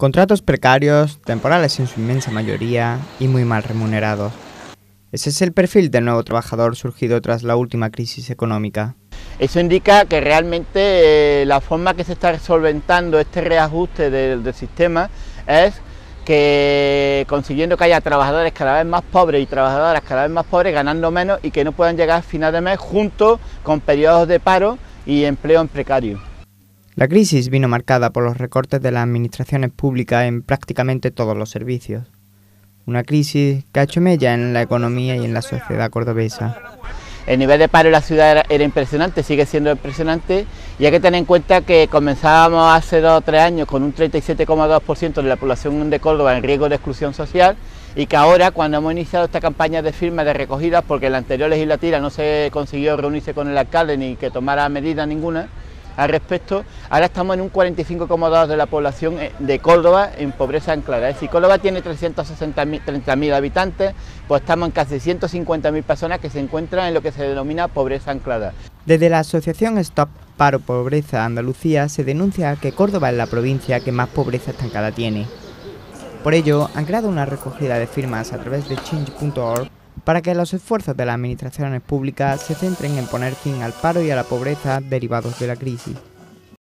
Contratos precarios, temporales en su inmensa mayoría y muy mal remunerados. Ese es el perfil del nuevo trabajador surgido tras la última crisis económica. Eso indica que realmente la forma que se está solventando este reajuste del sistema es que consiguiendo que haya trabajadores cada vez más pobres y trabajadoras cada vez más pobres ganando menos y que no puedan llegar a final de mes junto con periodos de paro y empleo en precario. La crisis vino marcada por los recortes de las administraciones públicas en prácticamente todos los servicios. Una crisis que ha hecho mella en la economía y en la sociedad cordobesa. El nivel de paro en la ciudad era impresionante, sigue siendo impresionante, y hay que tener en cuenta que comenzábamos hace 2 o 3 años con un 37,2% de la población de Córdoba en riesgo de exclusión social, y que ahora, cuando hemos iniciado esta campaña de firmas de recogidas, porque en la anterior legislatura no se consiguió reunirse con el alcalde ni que tomara medida ninguna al respecto, ahora estamos en un 45,2% de la población de Córdoba en pobreza anclada. Es decir, Córdoba tiene 330.000 habitantes, pues estamos en casi 150.000 personas que se encuentran en lo que se denomina pobreza anclada. Desde la asociación Stop Paro Pobreza Andalucía se denuncia que Córdoba es la provincia que más pobreza estancada tiene. Por ello, han creado una recogida de firmas a través de change.org para que los esfuerzos de las administraciones públicas se centren en poner fin al paro y a la pobreza derivados de la crisis.